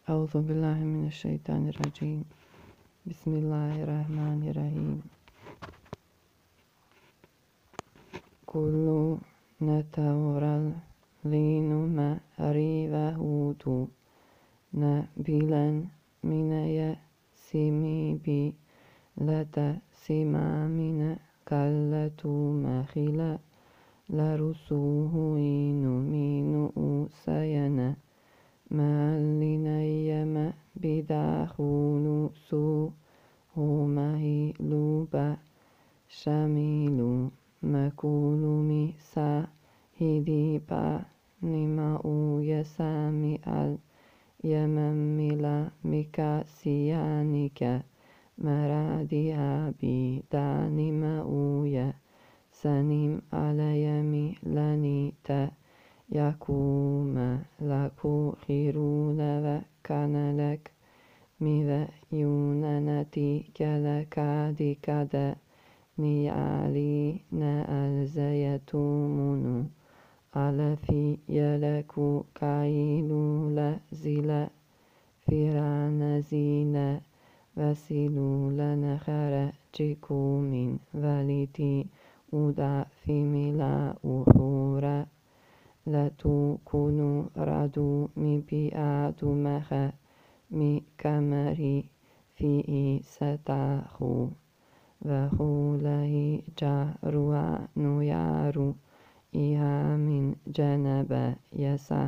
أعوذ بالله من الشيطان الرجيم. بسم الله الرحمن الرحيم. كل نتورل لينما ريفهوتو نبيلا من يسمي بي لتا سمامين كالتو مخلا لرسوه إنو مينو سينا مالينيما بداخونو سو همهي لوبا شميلو مكولو ميسا هديبا نماو يسامي اليمملا مكاسيانيكا مرادها بدانما أويا سنيم عليمي لانيتا يكوما لكو خيرون وكان لك مذا يونانتي كالكادي كدا نيالي نألزيتومونو على في يلكو كايلو لزلا فيران زينا وسيلو لنخر جيكو من والدي ودا في ملا وحورا لتكونوا رادو مبيعاتو مخا مي كمري فيه ستاخو وخوله جاروا نيارو إيها من جنب يسا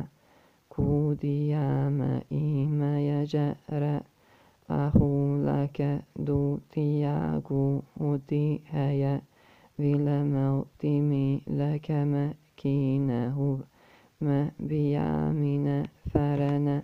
كوديام إيما يجر أخولك دو تياغو ودي هيا vilmauttimi läkämä kiinahu mä biamina farana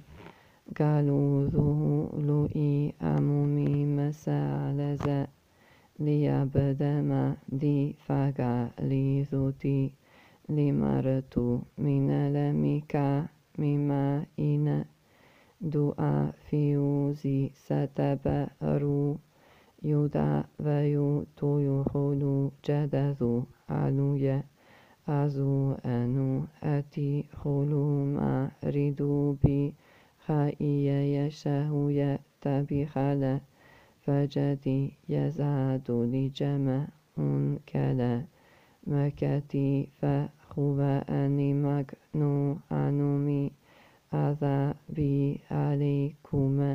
galuzuhu lui amumi masalaza liyabdama di faga lizuti limartu minalamika mima ina dua fiuzi satabaru يودا ويو تويو خولو جدذو علويا أزو أنو أتي خولو ما ريدو بي خائيا يشاهو يتبي خلا فجدي يزاد لجمع كلا مكتي فخوى أني مكنو عنومي أذا بي عليكما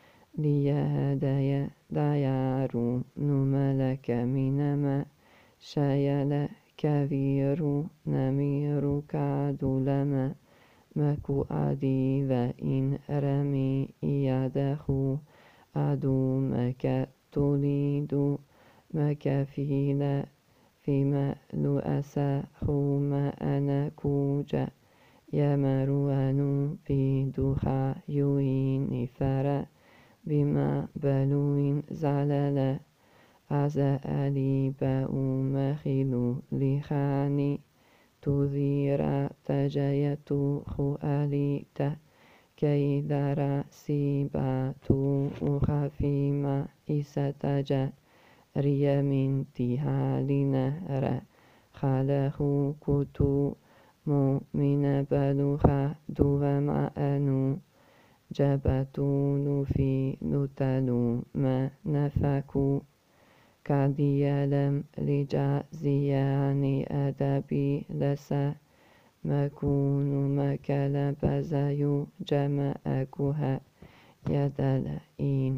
ليهدايا دايارو نملك منما شايل كبير نمير كادولما مكو أدي وإن رمي يدخو أدو مكا تريد مكا فيلا فيما لؤسا خوما أنا كوجا يمروانو بدوخا يوين فرا بما بلوين زللا أزالي باو مخيلو لخاني تذيرا تجايتو خواليتا كيدارا سيباتو أخفيما إستجا ريا من تهالنا را خاله كتو مؤمن بلوخا دوما أنو جبتون في نتلو ما نفكو كديالم لجازيان أدبي لسا مكون مكلا بزيو جمعكها يدلئين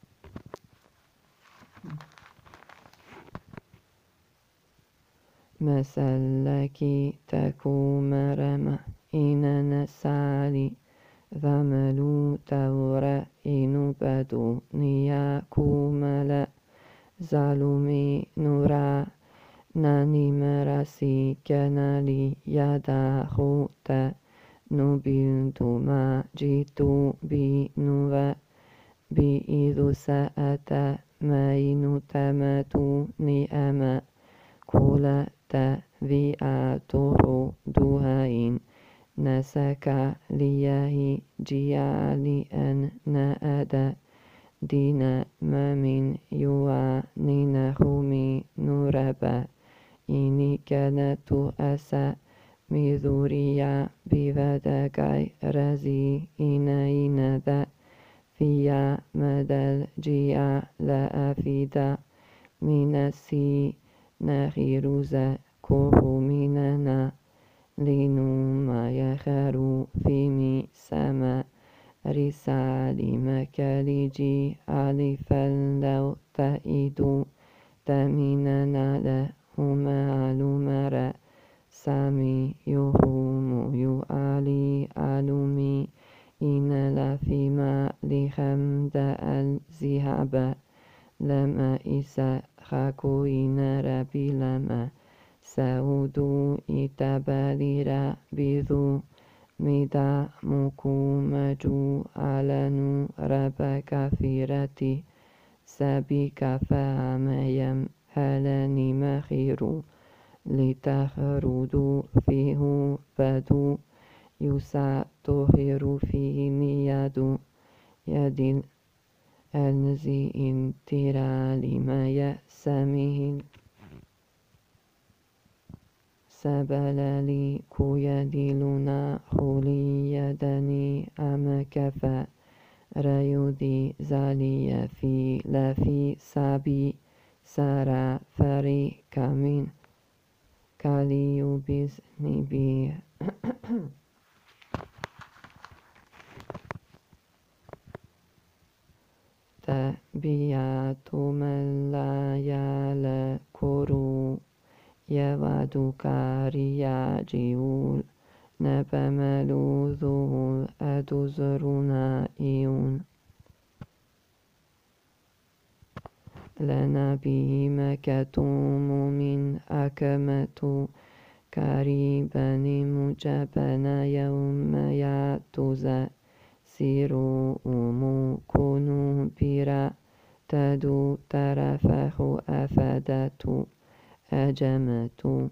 مسلكي تكو مرمى إن نسالي ذملو تورا إنو بدو نياكو ملا ظلمي نورا ناني مراسي كنالي يدا خوتا نبيلتو ما جيتو بي نوى بي إذو سأتا ما إنو تماتو نياما كولا تذيئاتو دوهاين نسكا لياهي جيالي أن نأدا دينا ما من يوا نينهومي نوربا إني كانت أسا ميذوريا بيفاداكاي رازي إنا إنذا فيا مدى الجيع لا أفيدا من السناخ كوه مننا لينو ما يخارو في سما رسالي مكاليجي ألفا لو تأيدو تميننا لهما علومرا سامي يهوم يؤالي علومي إن لفيما لخمد الزهابا لما إسا خاكو إن ربي لما سعودو إتباليرا بذو ميدا موكو مجو علنو ربا كافيرتي سبيك فهم هلني مخيرو لتخرجوا فيه بدو يسع طهر فيه نيادو يد الذي انترى لما يسمه سبلالي كيدلنا خولي يدني أمكفا ريودي زالي في لفي سابي سارا فريق من كاليو بزني بي تبيات من لا يالكورو يوادو كاريا جيول نبملوذو أدوزرنا إيون لنا به مكتوم من أكمة كاريبا مجبنا يوم ياتوزا سيرو أمو كونو بيرا تدو ترفخ أفدتو أجمتو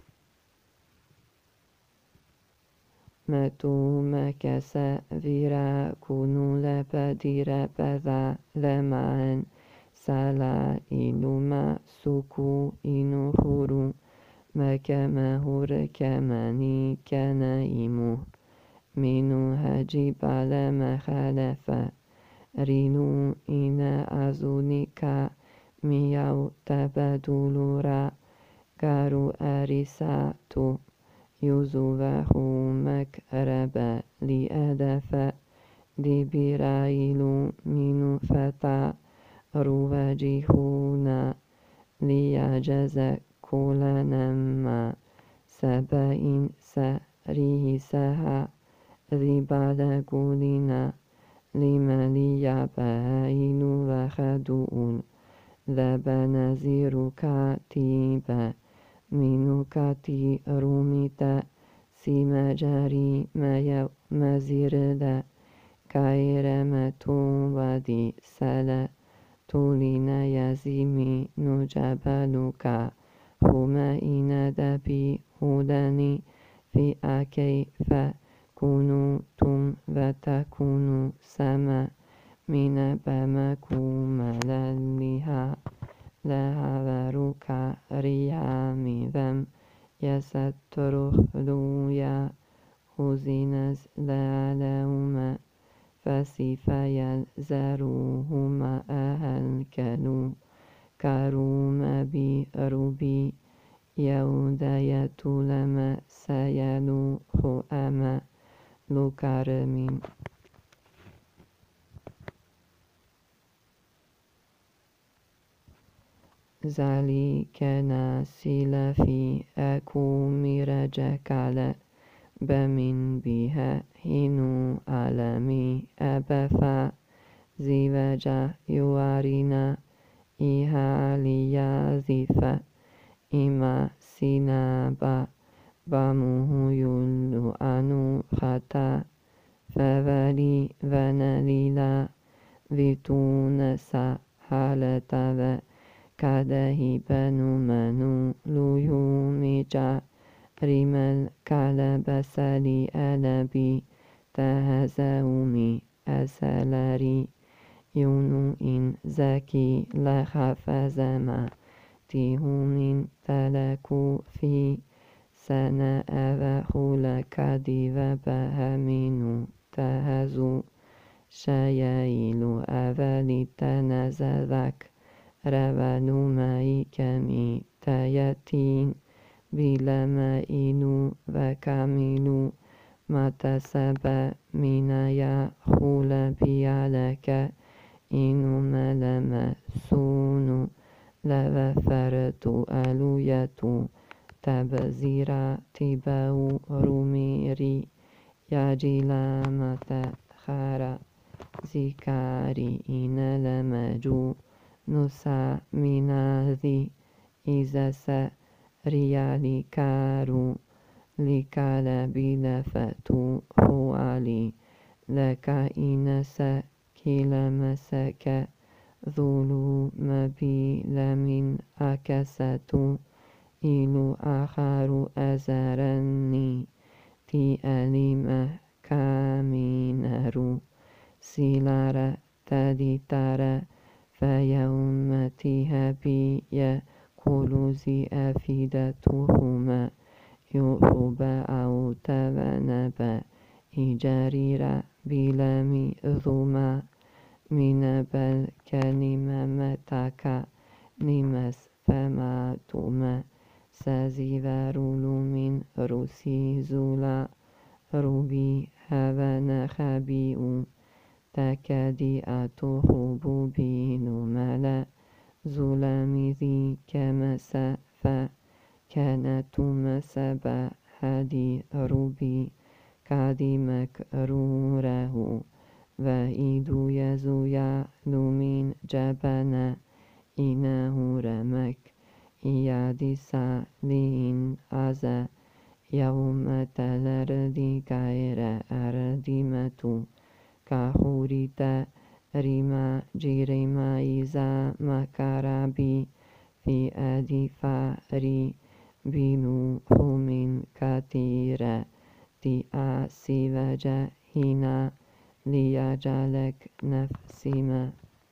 متو مكسا فيرا كونو لبدير بذا لمعن سالا إلوما سوكو إنو خورو مكما هور كماني كنايمو منو هجيب على مخالفة رينو إنا أزونيكا مياو تبدولورا كارو أريساتو يوزوفه مكربا لأدفا لبرايلو منو فتا رواجهونا ليعجز كل نما سبعين سريه سها ذبال قولنا لما ليعبين وخدون ذب نزير كاتيبا منو كاتي روميتا سيما جاري ما مزيردا كايرمتو ودي سلا تولينا يزيمي نجبلوكا هما إن دبي هداني في كيف كونوا تم وتكونوا سما من بمكوم للها لها وروكا ريامي ذم يسترخ لويا هزينز لعلوما فسيف يلزروهما أهلكلو كروم بروبي يوداية لما سيلو خؤما لكرمين ذلك ناسل في أكو مرجكال بمن بها هنو عالمي أبفا زيوجا يوارينا إيها ليازفا إما سينابا باموه يلو أنو خطا فولي ونليلا فيتونسا حالتا كده بنو منو ليوميجا ريمل كالبسالي ألبي تهزومي أسلري يونو إن زكي لخفزما تيهومين تلكو في سنة أبخول كدي وبهمينو تهزو شيايل أفلي تنزذك ربلو ماي كمي تيتين بلما إنو وكاملو متسبة منايا خول بيالك إنو ملما سونو لوفرت ألويتو تبزيرا تباو روميري يجيلا متخارا زكاري إن لمجو نسا مناذي إذا ريالي كارو لكالا بلفتو خوالي لك إنسا كلا مسك ذولو مبيل من أكستو إلو آخر أزرني تي أليمه كامينرو سيلارا تديتارا فيومتها بي كلوزي أفيدتهما يوحبا أو تبنبا إجاريرا بلامي ذوما من بل كلمة متاكا نمس فما توما سازيفارولو من روسي زولا روبي هبنا خبيئو تكادي أتوخبو بينو ملا زولامي ذي كمسا فكانت مسبا هدي روبي كادي مكروره وإيدو يزويا لومين جبنا إنه رمك إيادي سالين أزا يوم تلردي غير أردمتو كحوريتا ريما جيريما إذا مكاربي في أدي فاري بينو من كثيرة دي آسي وجهنا ليجعلك نفسي ما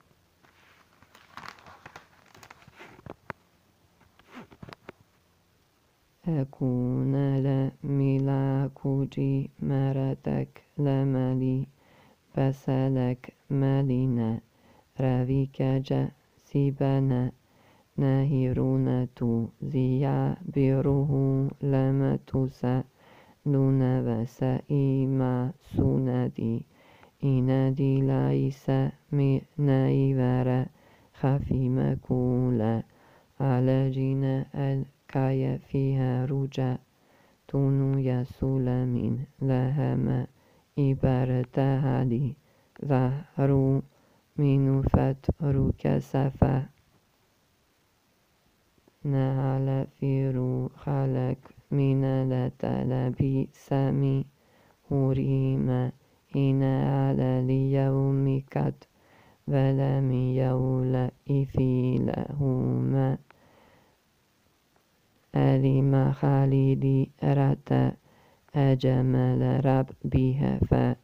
أكون لملاكوجي مرتك لملي بسلك مالنا رافيك جسيبنا نهيرونة زيا بيروه لمتوسا لونا وسائما سوندي إنادي لايس نايفر خفي مكولا على جنا الكايا فيها رجا تونو يسول من لهما إبارتها لي ظهروا من فتر كسفا نعل فيرو خلق من لتلبي سامي هريما إن على اليوم قد ولم يول إفيلهما ألم خالدي رتا أجمل ربها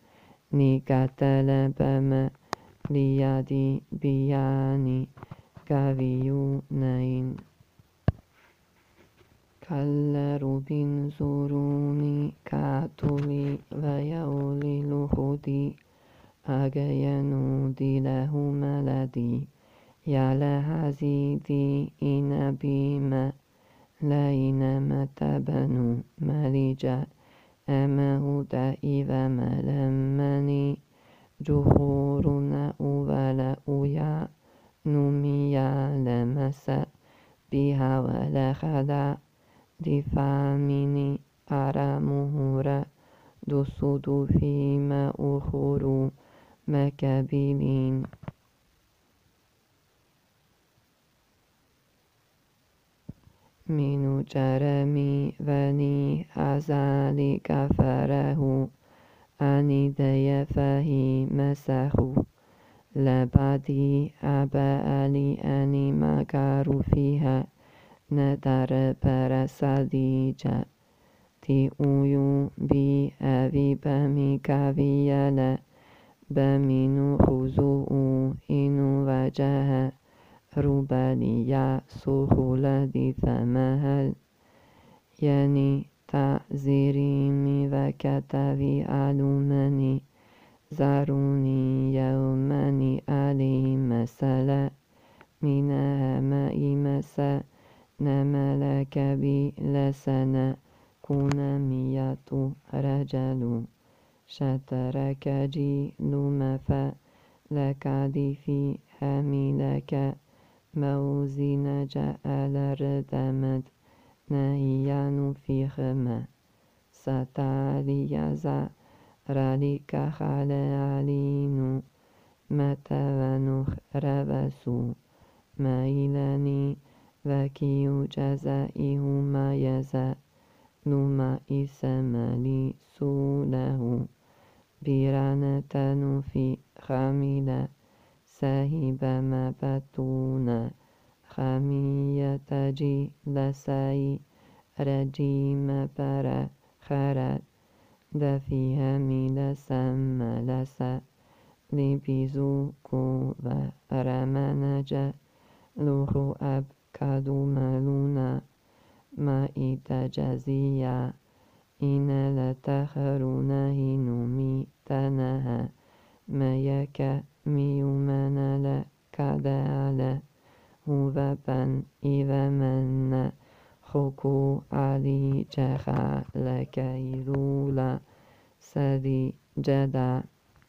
فنكتل بما ليدي بياني كافيونين كالروبين زوروني كاتولي ويولي لخدي أجينودي لهما لدي يالهزيدي إن بما لين متبنو مليجا أمه دائما ملمني جهورنا ولا أويا نميا لمسا بها ولا خدا دفاميني أرامهورا دسودو فيما أخرو مكابلين من جرمي وني أزالي كفره أني دي فهي مسخو لبدي أبالي أني مكارو فيها ندر برسديجا تي أويو بي أبي بمي كافيالا بمينو خزو إنو وجه روباليا سهولة دي فمهل يعني تعزيريمي وكتبي ألومني زاروني يوماني علي مسلا منها ماء مسا نملك بي لسنا كنا 100 رجل شترك جيل مفا لكادي في حملك موزين جعل ردمت نهيان في خما ستالي زرالك خال علينو متونخ ربسو مايلاني وكيو جزائه ما يزا لما إسمالي سوله برانة في خاملة ساهب ما باتونا خامية جي لساي رجيم برا خرد دفيها ميل سم لسا لبيزوكو ورمانجا لوخو أب كادو مالونا ما إتجازيا إن لتخرون هنومي تنها ما يكا ميومن لكدال هو بن إذا من خكو علي جخا لكيرولا سدي جدا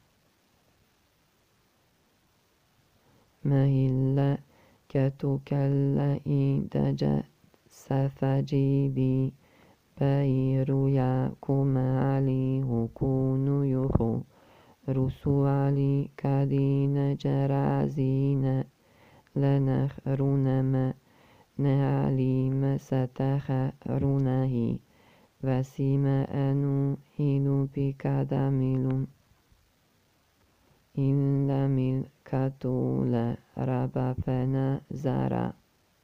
مهلا كتكلئ دجا سفجيبي بيرو ياكم علي هكون يخو رسو علي كدين جرازين لنخرونما نعلي مستخرونه وسيما أنو هيلو بكداملون إن لم الكتول ربا فنزرا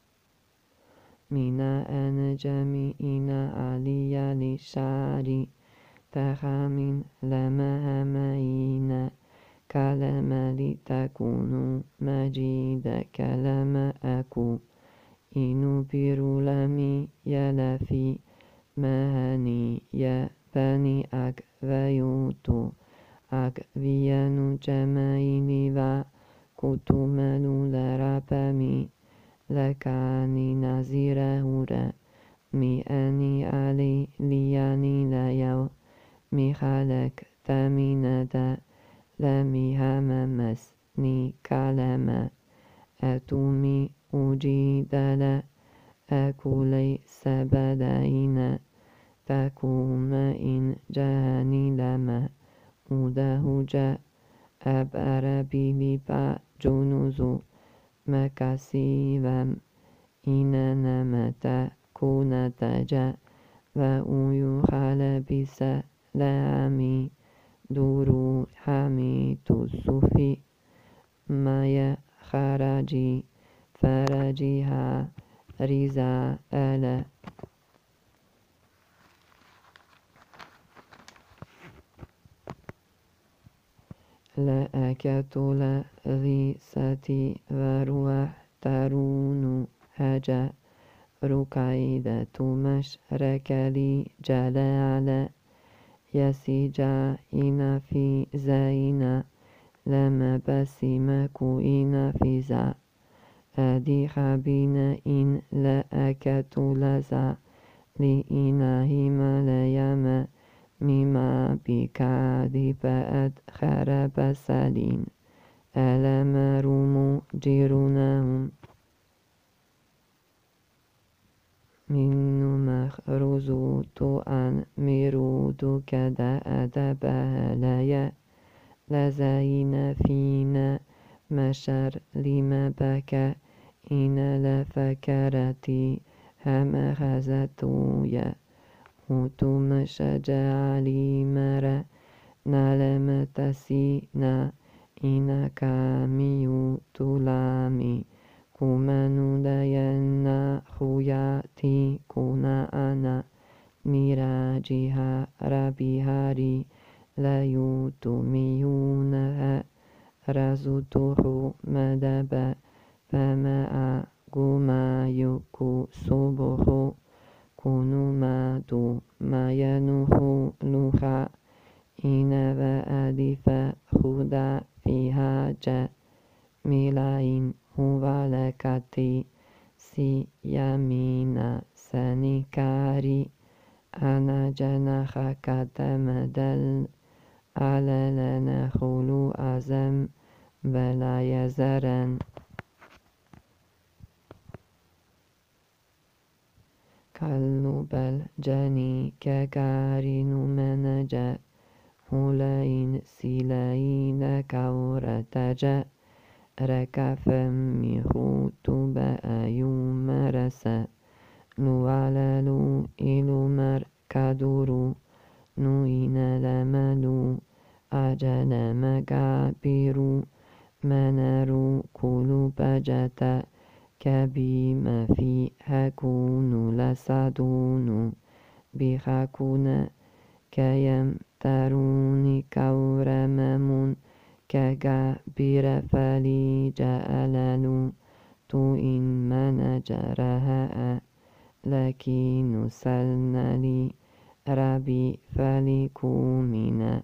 من أن جميعنا علي للشعر تخامن لما همين كلمة لتكون مجيد كلمة أكو إنو بيرو لمي يلفي مهني يا بني أك ويوتو أك بيانو جمايني و كتملو لربمي لكاني نزيره هورا مي أني علي لياني ليو مي خلق تميندا لمي هممس ني كلمة أتومي أجيدلا أكولي سبداينا تكوم إن جهني لما أدهجا أبأر بلبا جنوزو مكاسيبم إن نمتا كون تجا وأيو خلبس لامي دورو حمي تصفي ما خرجي فرجها رزا ألا لأكتل غيستي وروح ترون هجا ركيدة مشرك لي جلال يسجا إن في زينا لما بسمكو إن في زا أدي خبين إن لأكتل زا لإنهم ليما مما بكادي بأد خرب سلين ألم رومو جيرونهم منو مخروزو تو أن ميرودو كدا أدبها ليا لزين فينا مشر لما بكى إن لفكرتي هم خزتويا وتم شجالي مرا نالم تسينا إن كاميو تلامي كمانو دينا خوياتي كنا أنا ميراجها ربي هاري لا يتميونها رزوته مدبا فما أقوما يكو صبحو كونو ما دو ما ينوحو لوخا إن وألف خدا فيها جميلين هو لكتي سيامين سنكاري أنا جناحك تمدل على لنا خلو أزم ولا يزرن قلب الجني كقارن منجا هلين سيلين كورتجا ركفم مخوت بأيوم رسا لواللو إلو مركدورو نوين لملو أجل مقابرو منرو كلو بجتا كبيم في هكون لسدون بخكون كيم تروني كورممون كغابر فلي جأللو تو إن منجرها لكن سلنلي ربي فلكومنا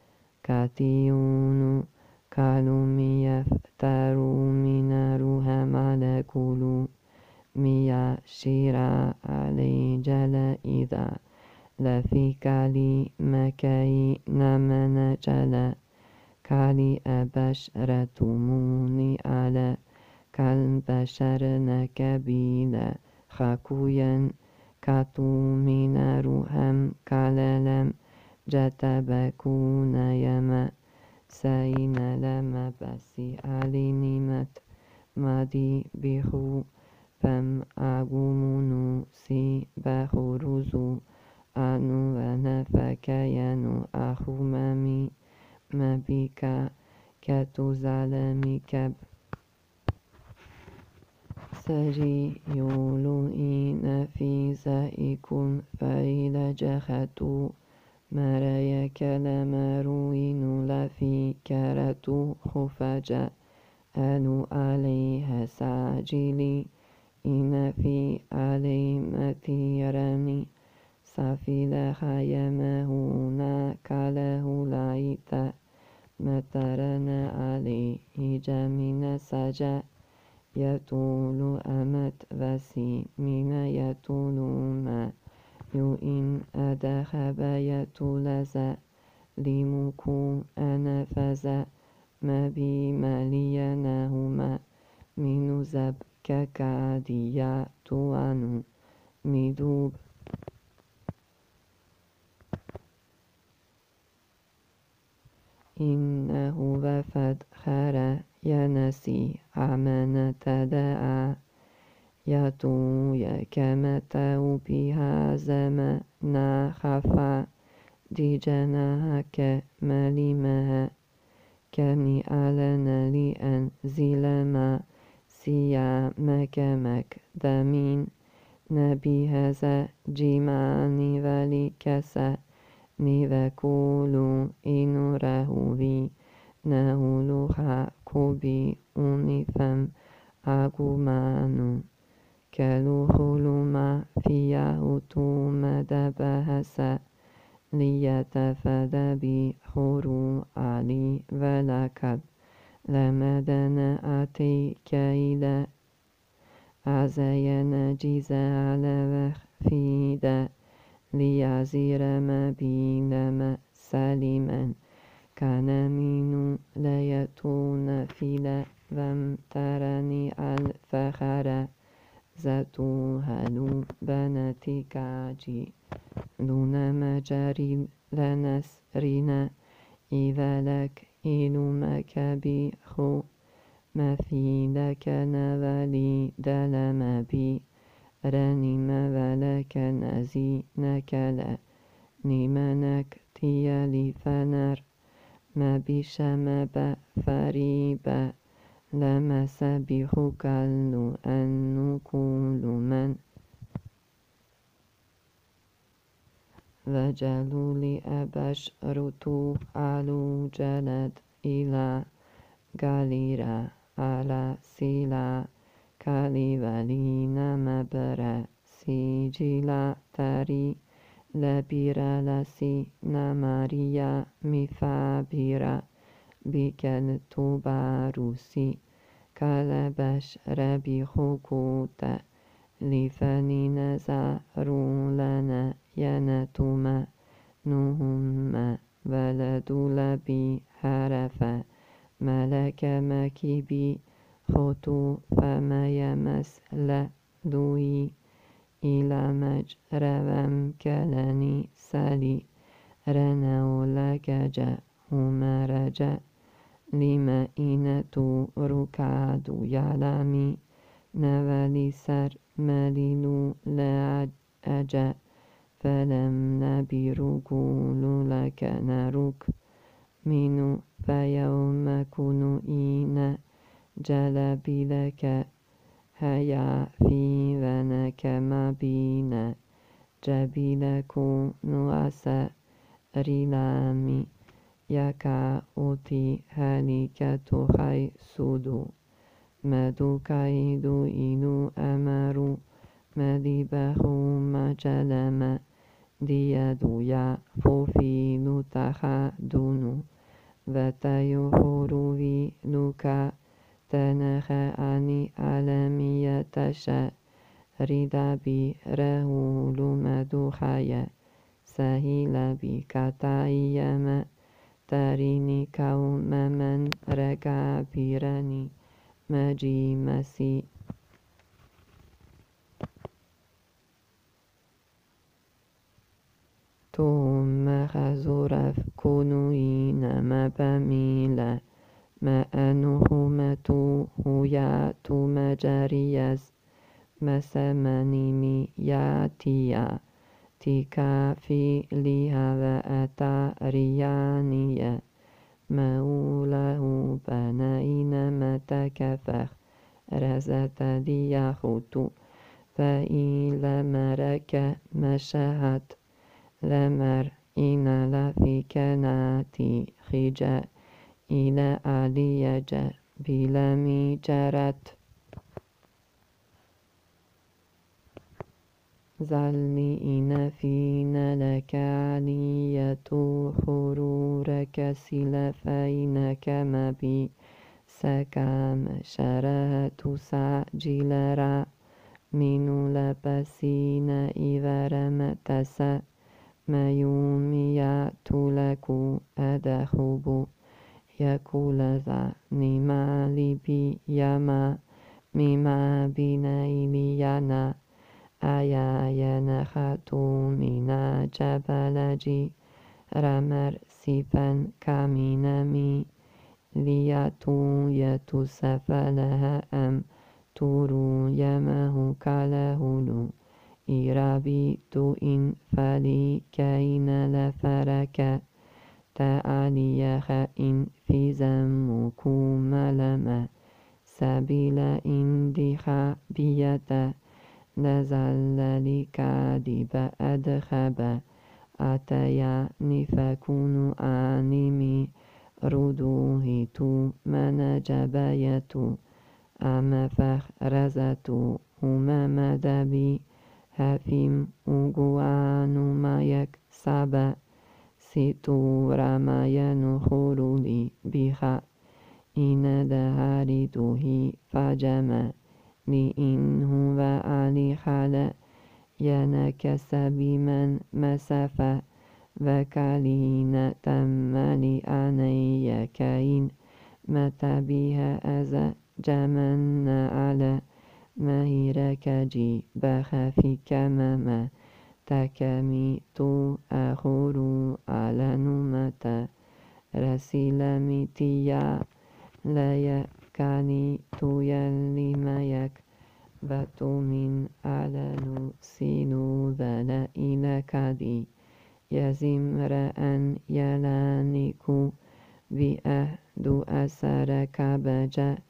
كاتيون قالوا ميفتروا من روها ملكولو ميا شيرا علي جل إذا لفي كالي مكاي نمن جل كالي أبشرتموني على كالبشر نكبيلا خاكوين كاتو من روهم كاللم جتبكون يما سين لما بسي علي نمت مادي بخو فم أقومونو سي بخروزو أنو ونفكينو أخو مامي مبيكا كتو زالمي كب سري يولو إن في زائكم فإلى جختو مرأي كلمروين لفي كرتو خفجا أنو عليها ساجلي إن في علي متيرني سافل خيمهونا كله لايتا مترنا عليه جمين سجا يطول أمت وسي من يطول ما يؤن أدخب يطولز لمكو أنفز ما بي ملينهما من زب ككاديا توانو مدوب إنه وفد خرا ينسي عمن تدعى يتو يكمتو بها زمنا خفا دي جناحك مليمها كمي ألنا لأنزل ما سيامك مكدمين نبي هذا جيماني ولكسا نيفكولو إنو رهوي نهولو خاكوبي أونيفم أغومانو كلو خلو ما فيه تو مدبهسا ليتفد بخورو علي ولكب لمدن أتي كيدا عزين جيز على وخفيدا ليعزير ما بينما سليما كان مينو ليتون فيلا وامترني الفخر زتو هلو بنتي كاجي دون مجاري لنسرنا إذا لك إلو مكبي خو ما في لك نولي دلم بي رنم ولك نزي نكلا نمنك تيالي فنر ما بشم بفريبا لما سبيخ كل أن كل من وجلوا لأبشرتو علو جلد إلى غاليرا على سيلا كالي ولينا مبرا سيجلا تري لبيرا لسي نماريا مفابيرا بكالتوبا روسي كالبش ربي خوكوتا لفني نزارو لنا ينتما نهما بلد لبي حرفا ملك مكيبي خطو فما يمس لدوي إلى مجرم كلني سالي رنو لكجا هما رجا لما إنتو ركادو يعلمي نوالي سر مليلو لأجا فلم نبيرو قولو لك نروك منو فيوم كونو إنا جلبي لك هيا في ونك ما بينا جبيل كونو أسا ريلامي يكا أوتي هاليكة خي سودو مدو كايدو إنو أمرو مديبهو مجلما ديادو يا فوفيلو تخدونو وتيو حروي لوكا تنخاني عالمية تشا ردابي رهولو مدو خايا سهيلا بي كتايما تريني كوم من ركا بيراني مجي مسي توم خزورف كونوين ما بميلا ما أنه تو هويا تو مجاريز مسمني مياتيا تيكا في ليها وأتا ريانيا مولاه بناين متكفخ رزت دي خوتو فإلى مرك مشاهد لمر إن لفي كناتي خجا إلى علي بلمي جرت ظلمي إن فينا لك علية حرورك سلفينك ما بي سكام شرات ساجلرا من لبسين إذا تسا ما يومي تلكو أدخب يقول ذا نمالي بي يما مما بنيلي ينا آيا ينخطو من جبلجي رمر سيفا كامينمي لياتو يتسفلها أم تورو يمه كالهولو إرابي تو إن فلي كين لفرك تأليخ إن في زمكو ملما سبيل إن دخا بيتا لزلل كاذب أدخب أتيا نفكون آنمي ردوه تو من جبايتو أما فخرزتو هما مدبي هفيم أغوان ما يكسب ستو رمي نخلولي بخا إن دهارته فجما لإن هو علي خلا ينكس بمن مسافة وكالين تملي أني كاين متى بها أذى جمن على مهيرك جي بخفي كماما تكمي تو أخورو على نمتا رسيل ميتيا لا يكاني تو يلي ما يك باتو من على سينو ذلا إلى كدي يزمر أن يلانيكو بأهدو أسر كبجا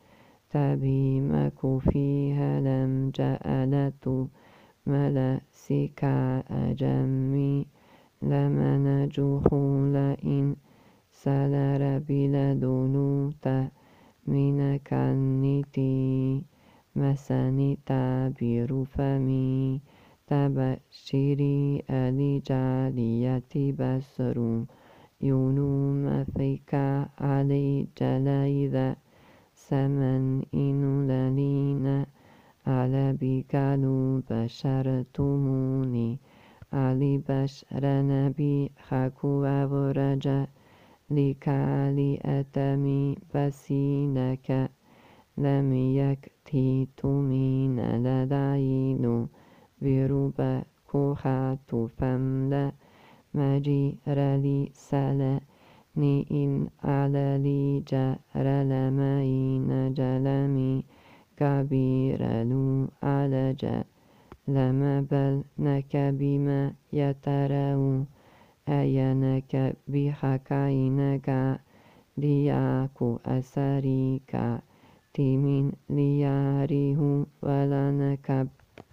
تبيمك فيها لم جألتو ملا سكا أجمي لمن جخول إن سلر بلدنوتا من كنتي مساني تابير فمي تبشيري ألي جاليتي بسرو يونوم فيك علي جلايذا سمن إنو للينا على بيكالو بشرتموني علي بشر نبي خاكو ورجا لكالي أتمي بسينك لم يكتيتمين لدعينو بروبا كوخاتو فملا مجير لي سلا نئن على لي جر لمين جلمي كبير لو على جا لما بل نك بما يترو أينك بحكاينك لياكو أسريك تيمين لياريه ولا نكب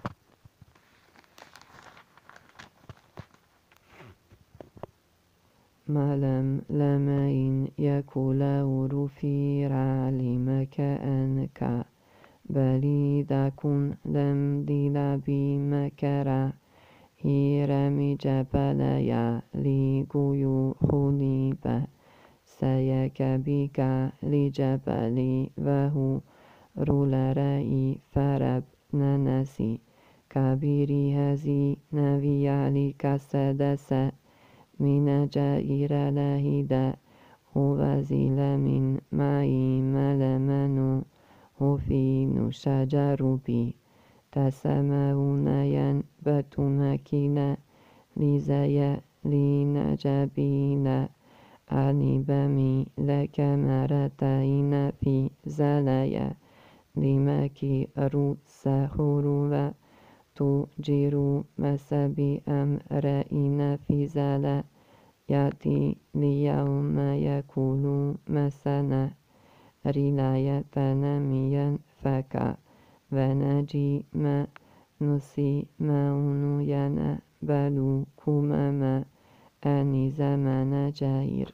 ملم لمين يكول ورفير علمك أنك بليدا كن لم دل بمكرا هيرمي جبليا ليقيو خليبا سيك بك لجبلي وهو رولرائي فرب ننسي كبيري هزي نبي عليك سدسا من جائر لهدا هو زيل من معي ملمنو هفين شجر بي تسمعون ينبتون كلا لزيا لنجبيلا أنبمي لك مرتين في زلايا لمكي روس خروبا تجير مسبي أمرئين في زلا يأتي ليوم يكون مسنا رلاية نميا فكا ونجي ما نسي ماونو ينا بلو كمما أني زمان جاير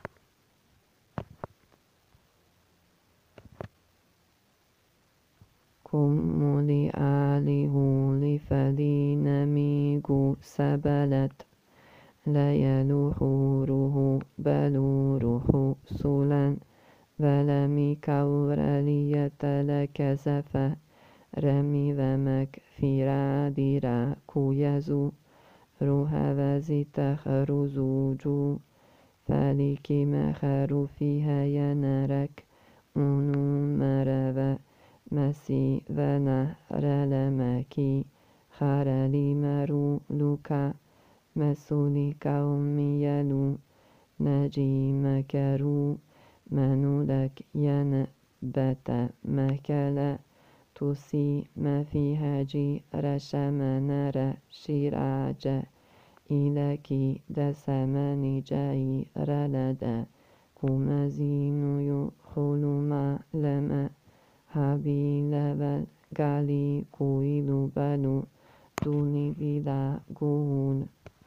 كم لآله لفلين ميغو سبلت لا يلوحوره بلوره سولا ولمي كورلية لك زفا رمي ومك في راديرا كويزو روح وزي تخرزو جو فلكي مخرو فيها ينرك أنو مروا مسي ونهر لمكي خرلي مرو لوكا مسولي كومي يلو نجي مكرو منو لك ينبت مكلا توسي ما فيها جي رشمنر شيراجا إلكي دسمني جاي رلدا كومزينو يخلو ما لما هابيل بالغالي كويلو بلو دوني بلا قول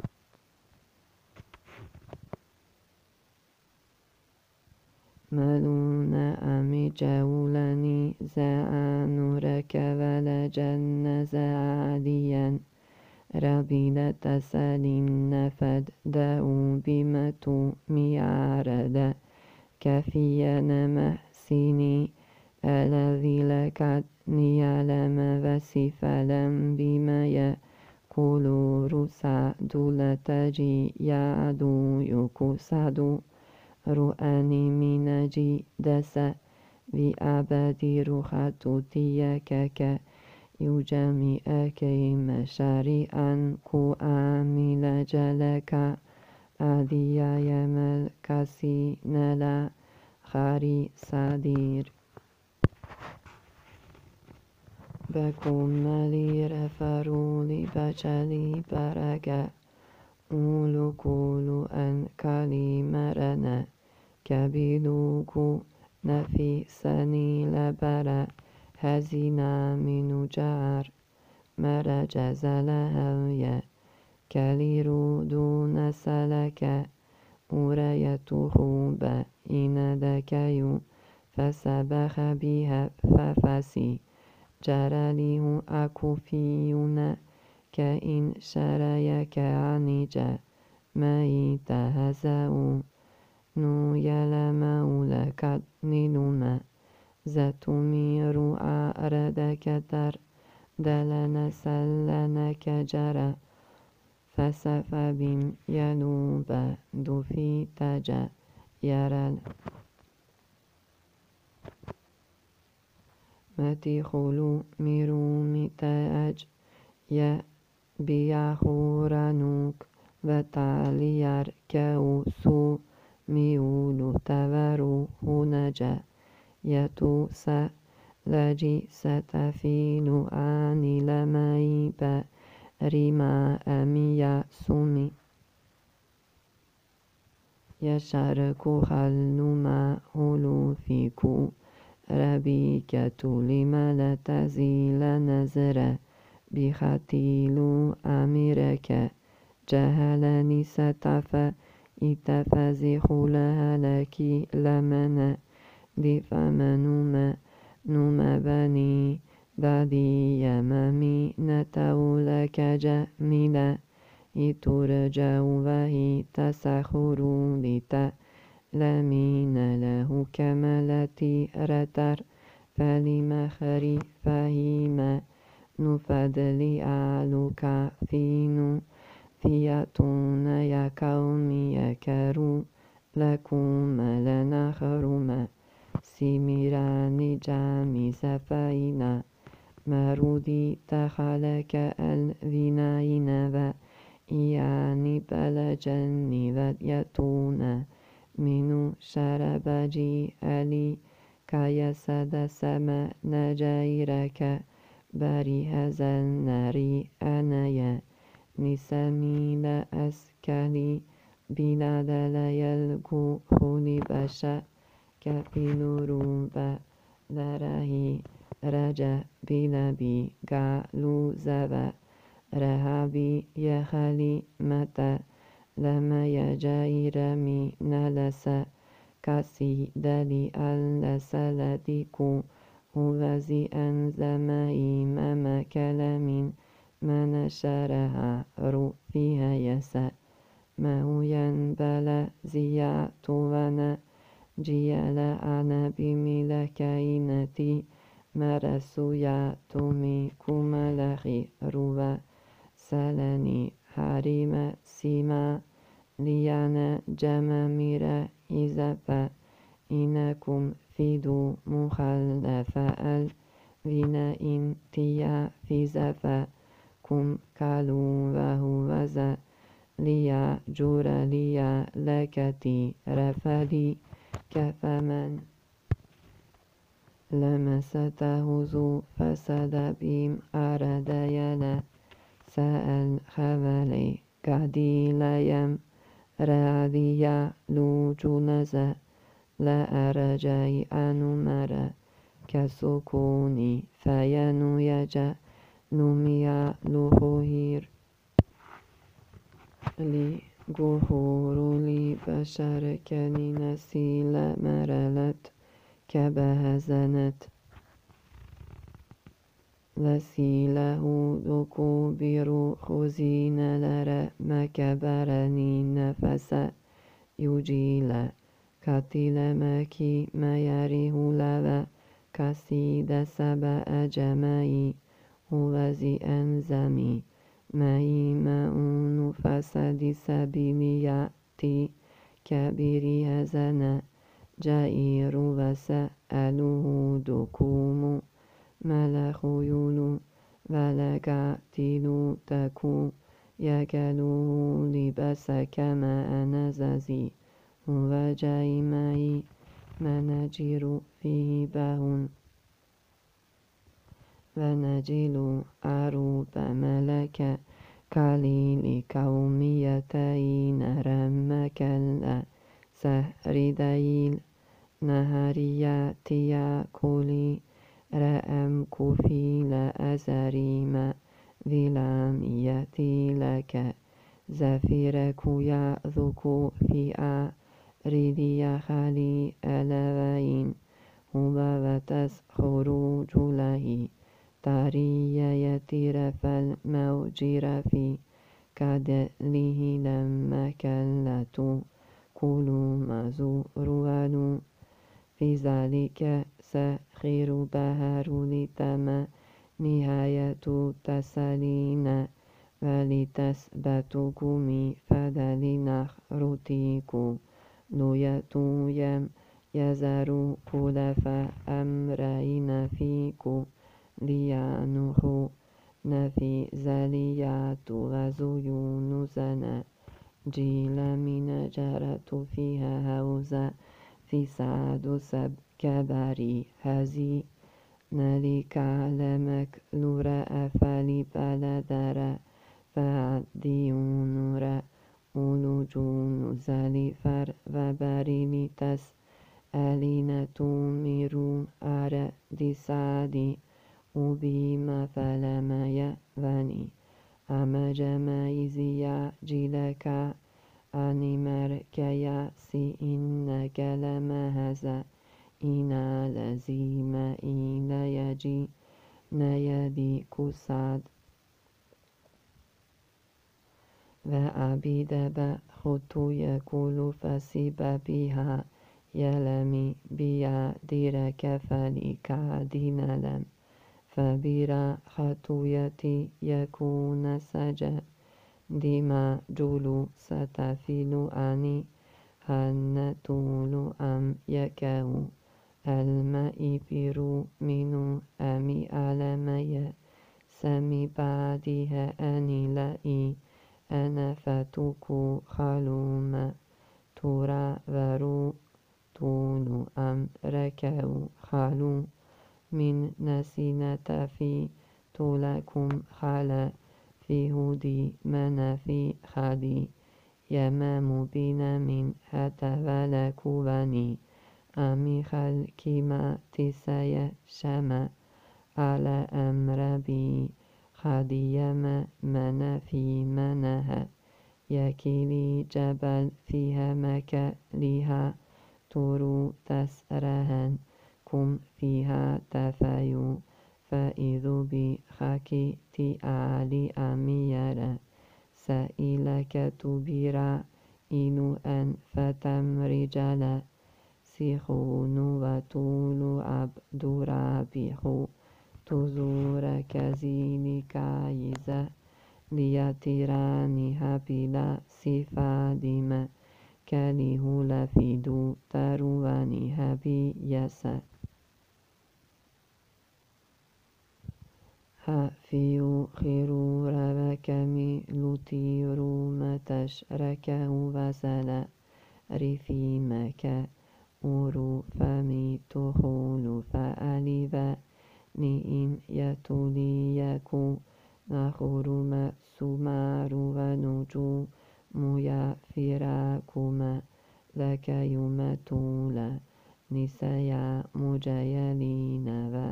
ملون أمي جولني زعنورك ولا جن زعليا ربيلة تسالين نفد داو بمتو ميارد كفينا محسيني الذي لك نيالم وسيف لم بما يقول رسا دولة جي يعدو يكسدو رؤاني من جي دسا بأبدي روحاتو تيكك يجمي أكي مشاريعا كو آمل جلك أذيا يمل كسي نلا خاري صدير بكم ملي رفرولي بجلي بركة أولو كولو أن كلمرنا كبيلوكو نفي سني لبرا هزينا من جار مرجز لهويا كليرو دون سلك أورية خوبا إن دكيو فسبخ بها ففسي جراليه أكفيون كإن شريك عنيجا ماي تهزأ نو يلمو لك نلما زتمير أردك تر دلنا سلنك جرى فسف بم يلوب دفي تجا يرى متي خلو ميرو متاج يا بيخورنوك وتعليار كوسو ميولو تورو هنجا يتو لجي ستفيلو آني لماي بريما أميا سومي يشاركو خلو ما هلو فيكو ربيكة لما لا تزيل نزرة بختيلو أميرك جهلني ستفا إتفزخ لها لكي لمنا لفمنوما نوما بني دادي يمامي نتولك جميلا إترجو وهي تسخرو لمين له كملتي رتر فلما خري فهيما نفدلي أعلوك فينو فياتون يا قومي يكرو لكم لنا خرما سميراني جامي سفاينا مرودي تخلك الفيناين وإياني بلجني ويتونا منو شربجي ألي كيسد سما نجيرك بري هذا الناري أنايا نسمي لا أسكالي بلاد لا يلقو خولي بشا كفي نورو لرهي رجا بلبي قالوا زبا رهابي يخلي متى لما يجاير من لسا كسي دلي اللسلتكو هو زي أنزمي مما كلام من شرها رو فيها يسا ما هو ينبل زيات وانا جيال أنا بملكينتي مرسو ياتومي كملخي روا سلني حريم سيما ليانا جمامير إزفا إنكم فيدو مخلفا الفينا إن تيا في زفا كم كالو وهو وزا ليا جور ليا لكتي رفدي كفمن لمسته فسد بهم أرد يلا سأل خبلي قدي ليم راديا لوجونزا لا أرجي أنمر كسكوني فينو يجا نميا لخوهير لي جهور لي بشر كني نسيل مرلت كبهزنت لسيله دكو بيرو خزين لر مكبرني نفس يجيل كتل مكي ما يريه لبا كسيد سبع جمعي هو زي أنزمي ماي ماون فسد سبيلياتي كبيري هزنا جائر وسألوه دكوم ملخ يولو ولكاتلو تكو يكلوه لبس كما أنززي هو جايماي منجر فيه بهن ونجل عروب ملك كليل كوميتين رمك سهر ديل نهرياتيا كولي رأم كفيل أزريم ظلاميتي لك زفيرك يأذك في أريدي خلي ألوين هو وتسخر جله تاري يتير فالموجر في كدله لما كلت كل مزروان في ذلك سخير بهار لتما نهاية تسلين ولتثبتكم فدلنخرتيكم ليتو يزر كل فأمرين فيكم ليانخو نفي زليات غزيون زنا جيل من جرت فيها هوزا في سعد سب كبري هزي نلك علمك لورا أفلي بلدر فعديون را أولوجون زلي فر وبري لتسألين توميرو أر دي سادي وبما فلما يفني أما جمايزي جيلك أنمر كياسي إنك لما هزا إنا لزيم إلا يجي نيدي كساد وعبيد بخطو يقول فسيب بها يلمي بيا ديرك فلك دين لم فبرا خطويتي يكون سجا دما جلو ستفيل أني هن طول أم يكو الماء بيرو منو أمي علمي سمي بعدها أني لئي أنا فتوكو خلوم تورا ورو طول أم ركو خلو من نسينة في طولكم خلا في هدي من في خدي يمام بنا من هتولكواني أمي خلقي ما تسايا شما على أمر بي خدي يما من في منها يكيلي جبل فيها مكاليها تورو تسرهن كم فيها تفايو فإذو بخاكي تآلي أميرا سائلك تبيرا إنو أن فتم رجالا سيخون وطول عبد رابحو تزور كزيني كايزة ليتراني هبلا سفادما كاليه لفيدو ترواني هبي يسا هفيو خيرو ربكمي لطيرو متشركه وسلا رفيمك أورو فمي تخول فأليبا نئم يتوليكو نخور سمار ونجو ميا فراكما لك يوم تولا نسيا مجيلين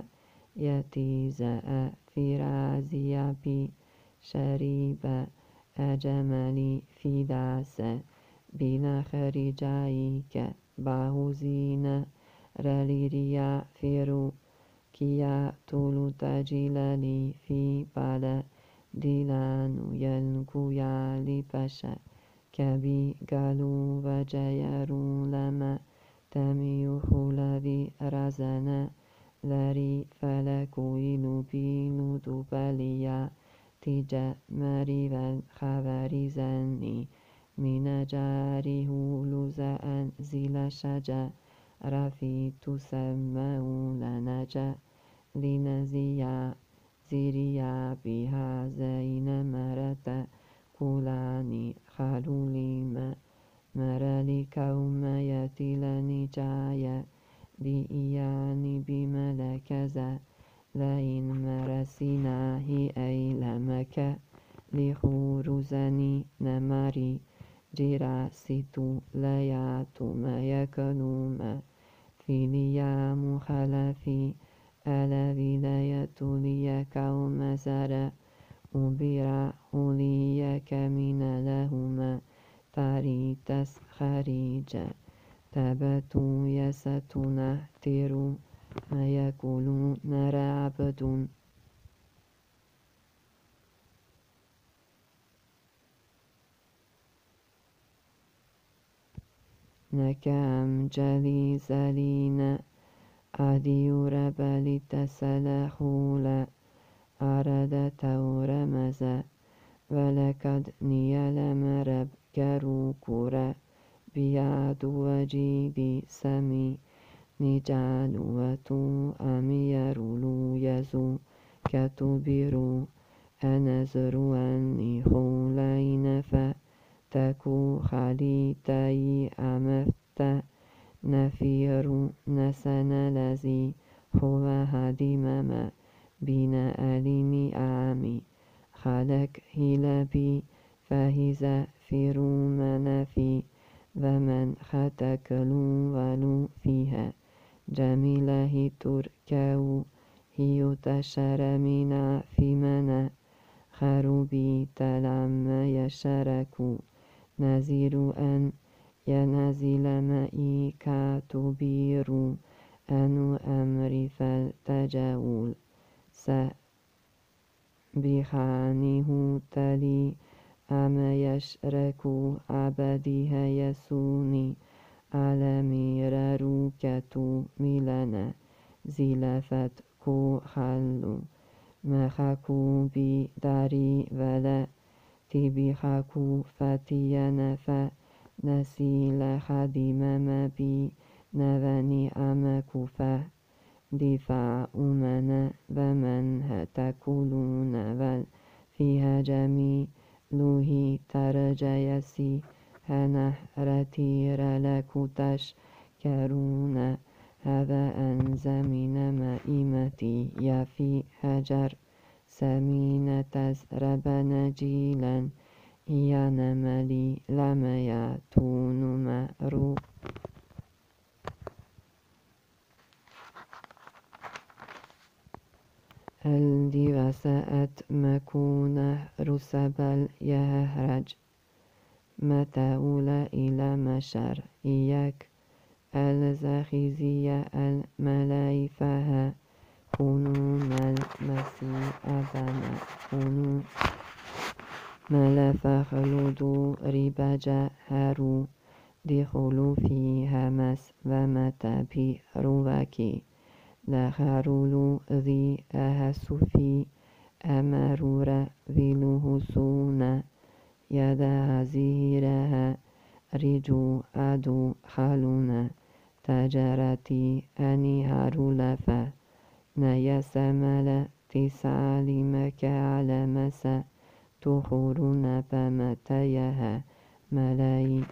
ويتيزا فرازيا بي شريبا أجملي في داسا بنا خرجايك باهوزينا راليريا فيرو كيا تولو تجيلالي في بالا ديلانو يلقو يالي باشا كبي قالوا وجيرو لما تميو خلبي رزنا لاري فلكو إلو بينو دوباليا تيجا مريبا خبري زني من جاره لوزا أنزل شجا رفي تسمعون لنجا لنزيا زيريا بها زين مرتا كولاني خلوليما مرالي كوم يتلني جايا لإياني بملكزا لئن مرسيناه أي لمك لخورزني نمري جراسيتو لياتو ما يكنوما في ليام خلفي ألا ولاية لي كوم زرع أبرا أوليك من لهما تاريتس خريجا تبتو يستو نهترو ما يقولون نرى عبد نكام جلي زلينا أديور بلت سلخولا أرد تور مزا ولقد نيال مرب كروكورا بياد وجيدي سمي نجال وتو أميرولو يزو كتبيرو أنزرو أني خولين فتكو خليتي أمفت نفير نسن لزي هو هديمما بين أليمي آمي خلق هلبي فهز فيرو منفي ومن ختكلو ولو فيها جميله تركو هيو تشر منا في منا خروبي تلم يشركو نزير أن ينزل مائي كاتبيرو أنو أمري فالتجاول بخانه تلي أما يشركو عبدها يسوني على مير روكتو ميلنا زلفت كو خلو مخاكو بداري ولا تبخاكو فتينا فنسيل خديم ما بي نذني أمكو دفاع أمنا ومن هتكلون فيها جميله ترجيسي هنهرتير لكو تشكرون هذا أنز من مائمتي يفي هجر سمين تزرب نجيلا ينملي لما يتون مأرو الدي وسأت مكونه رسبل يهرج متاول إلى مشر إياك الزخيزية الملاي فها خنو المسيء أبنا خنو ملف خلودو ربجا هرو دخلو في همس ومتا بي رواكي لخرولو ذي أهسفي أمرور ذيلوه سونا يدا زيرها رجو أدو خلونا تجارتي أني هارولفا نيسمل تسالمك على مسا تخورون بمتيها ملاي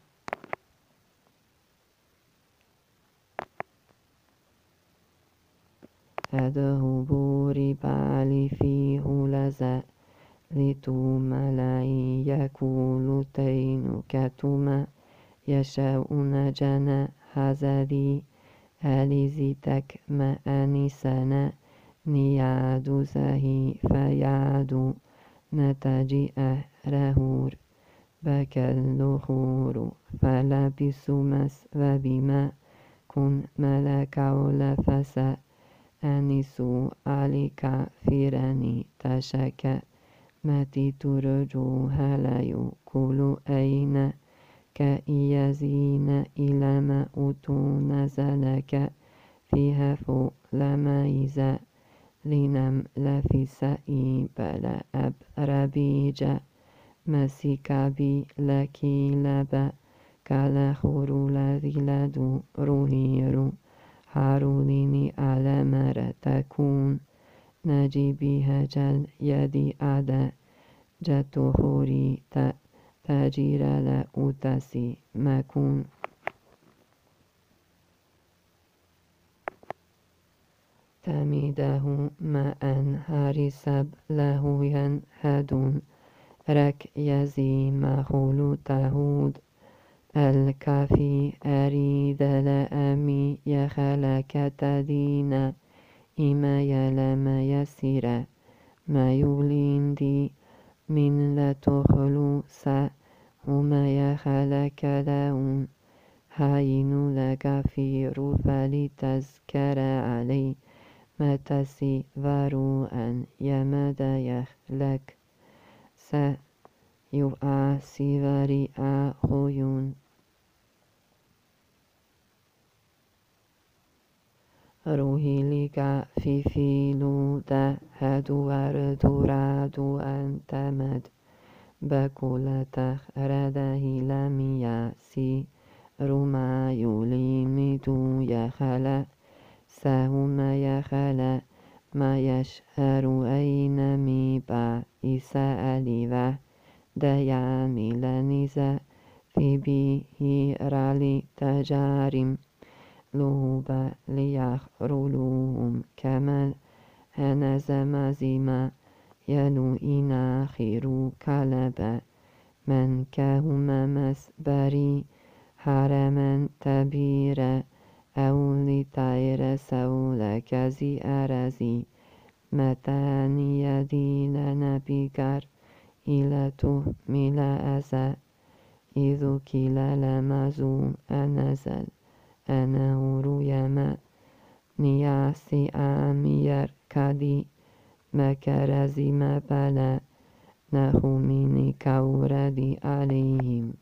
أده بوري بالي فيه لزا لتو ملاي يكول تين كتما يشاؤون جنا هزلي هلزتك ما أنسنا نياد زهي فيعد نتجي أهرهور بكل خور فلبس مس وبما كن ملك ولفسا أنسو عليك فيراني تشك متي ترجو هلايو كل أين كإيزين إلى ما أتو نزلك فيها فوق لما إذا لنم لفسائي بلا أب ربيجا مسيكابي لكي لبا كلا خورو لذي لدو روهيرو حاروليني على مر تكون نجي بها جل يدي أدا جتو خوري تجير لا أتسي مكون تميده ما هرسب له ينهدون رك يزي مخول تهود الكافي أريد لأمي يخلك تدين إما يلم يسير ما يولين دي من لا تخلو سا هما يخلك لهم هاين لك في رفل تذكر علي ما تسي ورو أن يمد يخلك سا يؤسي وريا خيون روحي لك في فيلو ده هدوار دورادو أنتمد بكل تخرده لميا سي روما يوليمدو يخلا سهم يخلا ما يشهر أينمي با إسألي ديامي لنزا في به رالي تجارم لوبا ليخرلوهم كما هنز مزيما ينو إنا خيرو كالبا من كهما مسبري حرما تبيرا أو لطير سولا كزي أرزي متاني يدين نبيكر إلى تهمل أزا إذ كلا لمزو أنزل أنا ريما نياسي آمير كدي مكرزي مبلا نخوميني كوردي عليهم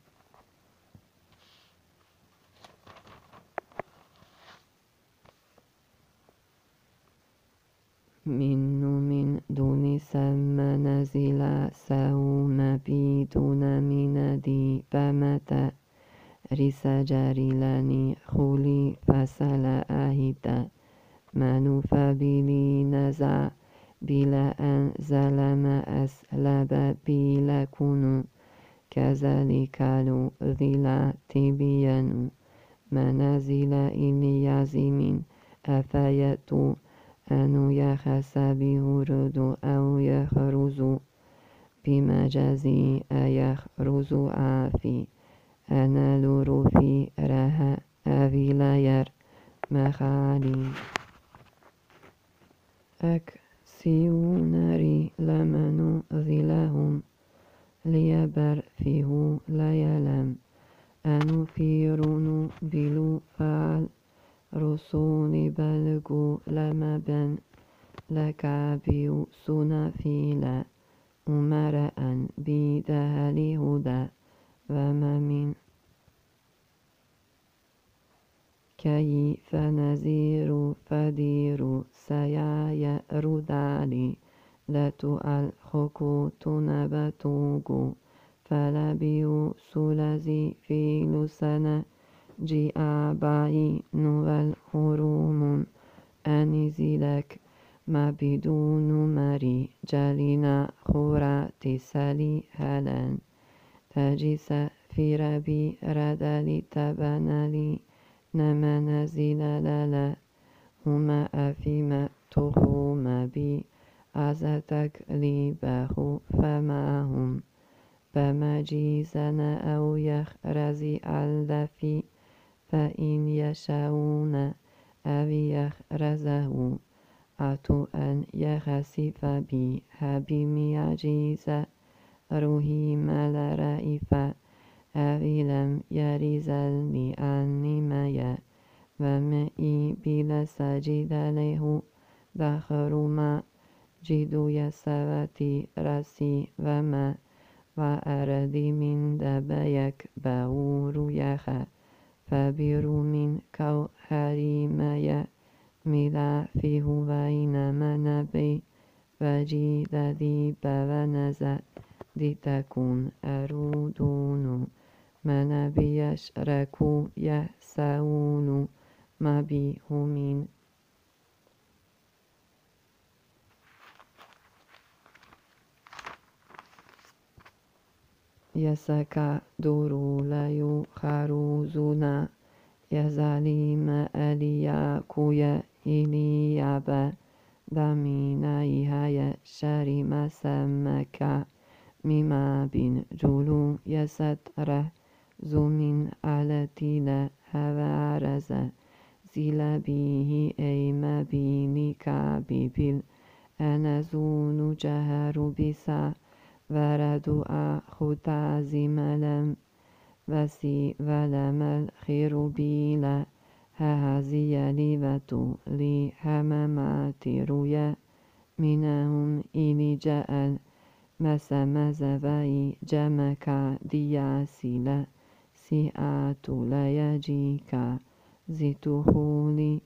من دون سم نزل سهم بيدون من دي بمتا ريس جاري لاني خولي فسل أهدا منو فبيلي نزع بلا أنزل ما أسلب بلا كنو كذلك لو ذلا تبينو منازل إني يزمين أفيتو أنو يخسب هرد أو يخرز بمجازي أيخرز عافي أنا لروفي رها أبي لاير مخالي أكسيوناري لمنو ذلهم ليبر فيه ليلم أنو فيرونو بلو فعل رسول بلغو لما بن لكابيو سنفيلا أمرأ بدهل هدى وما من كيف نزير فدير سيايا ردالي لتؤل خكو تنبتوغو فلبيو سلزي في لسنة جي آبائي نوال هروم أنزلك ما بدون مري جالنا خوراتي سالي هلان تجيس في ربي ردالي تبنالي نما نزل للا هما أفيما تخوم بي أزتك لي بخو فماهم بمجيزنا أو يخرزي الدفي فإن يشاءون أو يخرزه أتو أن يخسف بي هبي يجيز روحي مال رائفة أبي لم يرزل لأني مايا ومئي بلا سجد له دخر ما جدو يسواتي رسي وما وأردي من دبيك باور يخا فبيرو من كوهري مايا ملا فيه وإنما نبي وجيد ذي بونزا دي تكون أرودون من بيشركوا يحسون ما بهم يسكا دورو لا يخروزون يزاليم أليا كويا إليابا دامينا إيهايا شاريما سمكا مما بين جولو يستره زومين على تيلا هوا رزا زيلا بيه أيما بيني كابيبيل أنا زونو جهر بسا وردو أخو تعزيم لم وسي ولم الخير بيلا هازي ليبتو لي هممات رويا منهم إلي جاء مسمزبي جمكا دياسيلا سيئات لا يجيكا زيتو خولي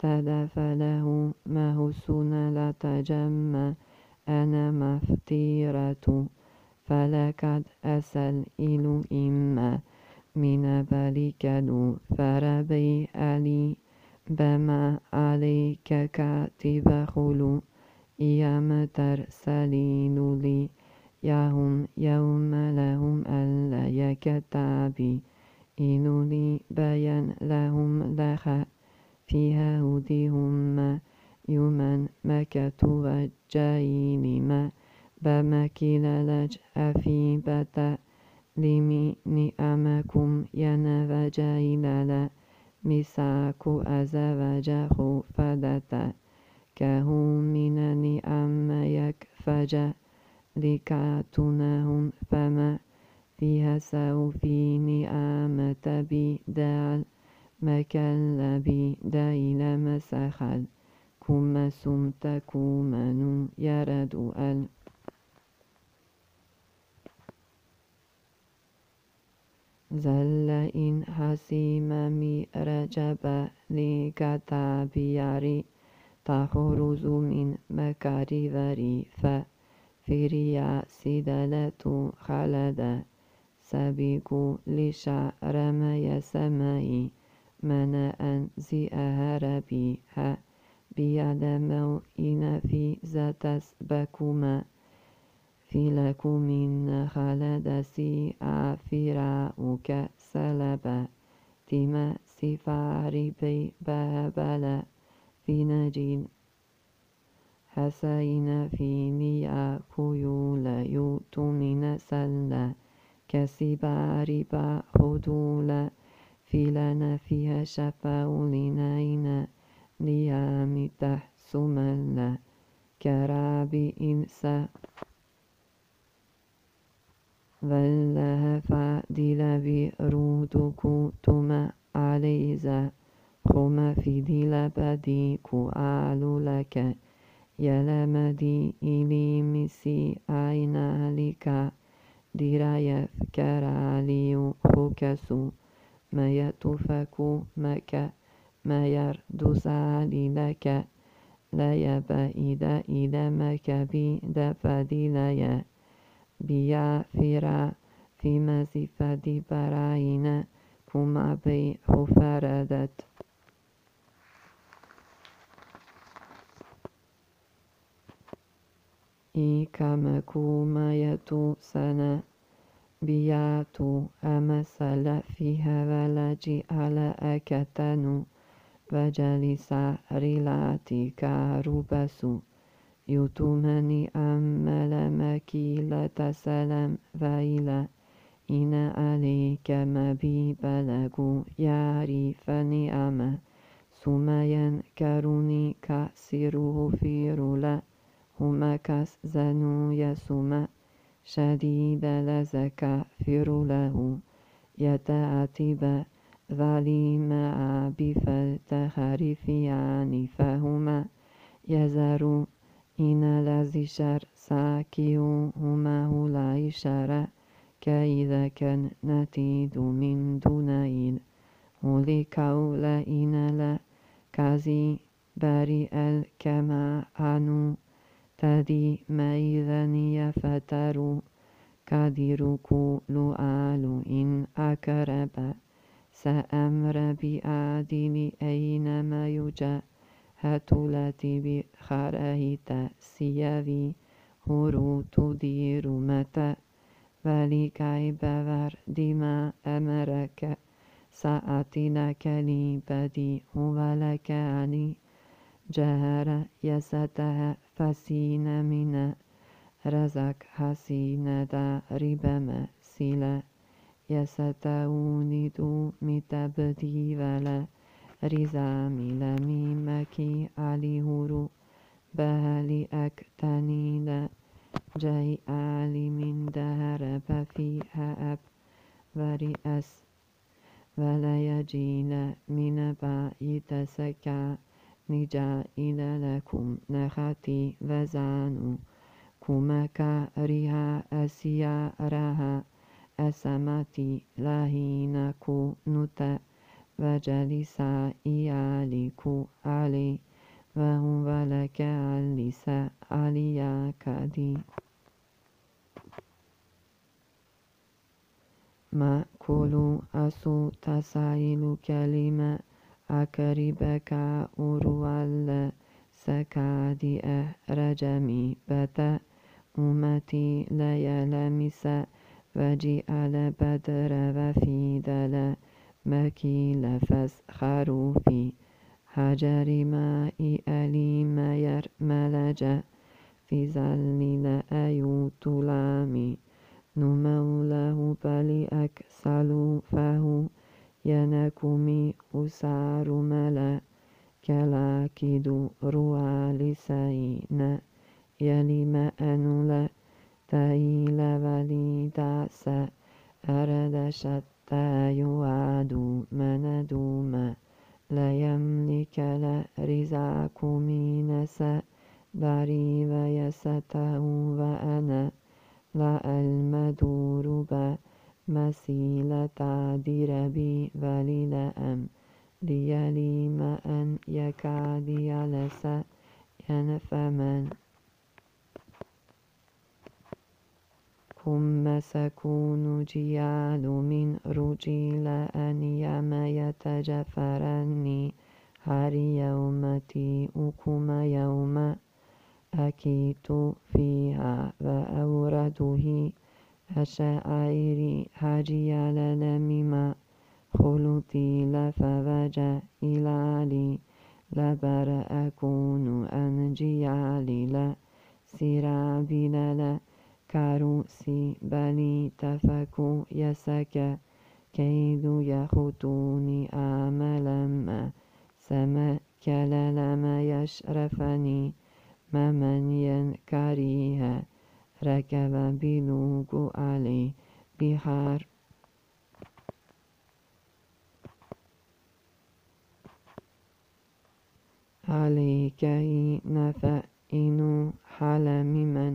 تدفله مهسون لا تجمع أنا مفتيرة فلقد أسل إلو إما من بالكدو فربي علي بما عليك كاتب خلو إيام ترسلين لي يهم يوم لهم ألا يكتابي إنو لي بيان لهم لخ فيها هديهم يوما مكت وجاين ما بمكيل لج أفيبة لمي نعمكم ينفى جايلة مساكو أزواجه فدتا كهو من نعم يكفج لكاتنهم فما فيها سوفي نعمة بدال مكلبي دايل مسخل كما سمت كومن يرد زل إن حسيم رجب لكتابياري تخرج من مكاري ذري ففريا سدلة خلد سبيك لشعر ما يسمي من أنزئها ربيها بيد موئن في زتسبكما في لكم من خلد سيئا فراؤك سلبا تما سفاري بي بابلا في نجين حسين في نيا كيول يوت من سلا كسباري با خدولا في لنا فيها شفاولنين ليام تحسملا كرابي إنسا والله فادل برودكو تما عليزا خما في دل بديكو آلو لك يلمدي إلي مسي عينا لك درايف كراليو خوكسو ما يتفكو مك ما يردس علي لك لا يبعيد إلى مكبي دفدليا بيا فرا في مزفة براين كما بي خفردت إي كما كما يتو سنة بياتو أمسل فيها ولجي على أكتنو وجلس رلاتي كاربسو يتمني أمل مكيلة سلام وإلى إن عليك ما بي بلغو يعرفني أما ثم ينكرني كسره في رلا هما كسزنو يسوما شديد لزكا في رله يتعتب ظليم عبي فالتخري فيعني فهما يزرو إن الذي شر ساكيو هما هلا إشارة كإذا كان نتيد من دونين هولي كولا إن لا كازي بري الكما عنو تدي ما إذا يفترو كاديرو كولو آلو إن أكرب سأمر بأدل أينما يوجد هتولتي بخرهيتا سيابي هورو تدير متى ولكي بور دما أمرك ساعتي لك لي بدي هو لك عني جهر يستها فسين من رزق حسين دا ربما سلا يستوني دو متبدي ولا رزامي لمي مكي علي هورو بهالي أكتني جاي علي من دهر فيها أب ورئس ولا يجيل من بعيد سكا نجائل لكم نخاتي وزانو كما كارها أسيارها أسمتي لهينكو نتا وجلس إياليكو علي وهو لك علس عليا كدي ما كل أسو تسائل كلمة أكربك أروال سكادي رجمي بتا أمتي ليلمس وجعل بدر وفي دل مكيل فاسخروا في حجر ماء أليم يرملج في زلل أيوت لامي نموله بل أكسل فهو ينكمي أسار ملا كلاكد روى لسين يلم أنل تايل وليداس أرد شتى يواد من دوم لا يملك لرزاق مينس بري ويسته وأنا لا المدور بمسيلة دربي وللأم ليليم أن يكاد يلس ينفمن كم سكون جيال من رجيل أن يم يتجفرني هري يومتي أكم يوم أكيت فيها وأورده أشعيري هجيال لمما خلطي لفوج إلالي لبر أكون أنجيالي لا سرابي لا كاروسي بلي تفكو يسك كيد يخطوني آملا ما سما كلما يشرفني ممن ينكريها ركب بلوغ علي بحار عليك نفئن حلم من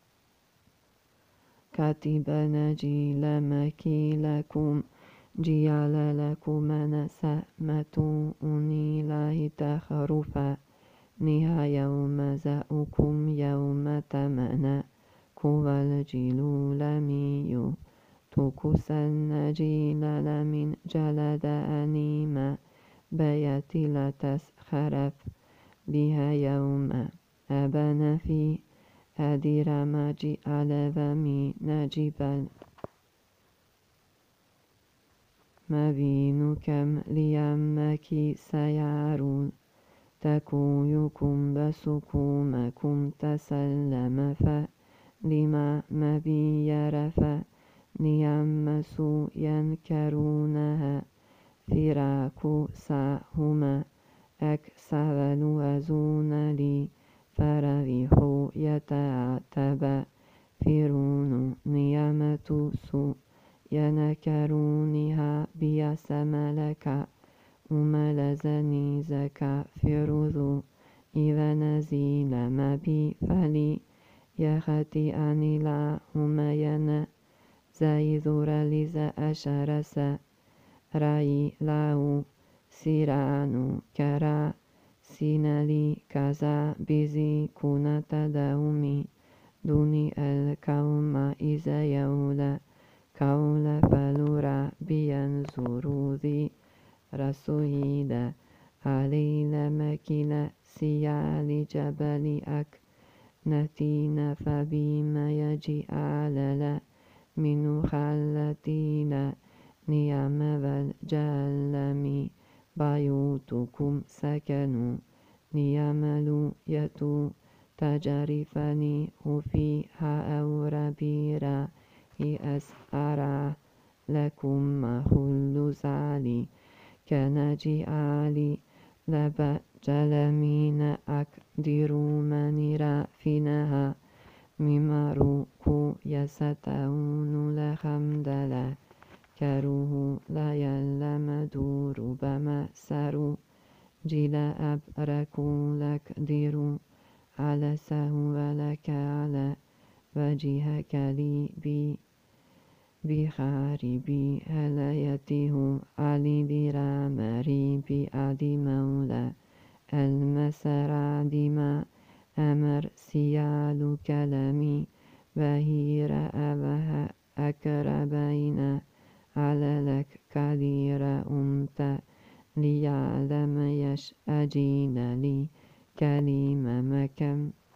كاتب نجيل مكيلكم جيال لكم نسمة أنيله تخرفا نها يوم زأكم يوم تمنى كوى الجلول ميو تكس النجيل لمن جلد أنيما بيت لتسخرف بها يوم أبن في أدير ماجي على ومي نجيبا مبين كم ليمك سيارون تكويكم بسكومكم تسلم فلما مبي يرف نيمسوا ينكرونها فراق ساهما أكسل وزون لي فريح يتعتب فرون نيمة سوء ينكرونها بيسملك أملزني زكا فرذو إذا نزيل ما بي فلي يختي أني لا همينا زيذور لزا أشرس رأي لاو سيرانو كرا سينالي كذا بزي كونت دومي دوني الكوم إذا يولى كول فلورا بينزرو ذي رسويدا عليل مكيل سيال جبل أك نتين فبما يجي على من خلتين نيام والجلمي بيوتكم سكنوا نياملو يتو تجرفني فيها أور بيرا أسأرا لكم خل زالي كنجي آلي لبجل من أقدر منيرا فينها ممروكو يستعون لخمدلا كروه لا يلم دور بما سرو جلا أبركو لك ديرو على سهو لك على وجهك لي بخاربي هلايته علي درامري بأدي مولى المسرى دما أمر سيال كلامي بهير أبها أكربين على لك كثير أمت ليعلم يش أجين لي كلمة مكم